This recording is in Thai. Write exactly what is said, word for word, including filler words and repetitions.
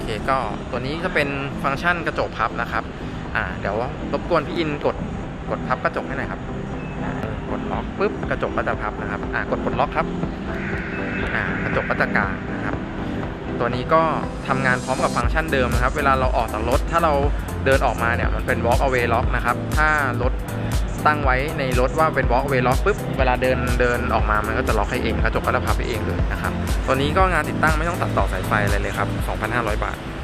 เคก็ตัวนี้จะเป็นฟังก์ชันกระจกพับนะครับอ่าเดี๋ยวรบกวนพี่อินกดกดพับกระจกให้หน่อยครับกดล็อกปุ๊บกระจกก็จะพับนะครับอ่ากดปลดล็อกครับอ่ากระจกก็จะกางนะครับตัวนี้ก็ทำงานพร้อมกับฟังก์ชันเดิมนะครับเวลาเราออกจากรถถ้าเราเดินออกมาเนี่ยมันเป็น walk away lock นะครับถ้ารถตั้งไว้ในรถว่าเป็น walk away lock ปุ๊บเวลาเดินเดินออกมามันก็จะล็อกให้เองกระจกก็จะพับไปเองเลยนะครับตัวนี้ก็งานติดตั้งไม่ต้องตัดต่อสายไฟอะไรเลยครับ สองพันห้าร้อย บาท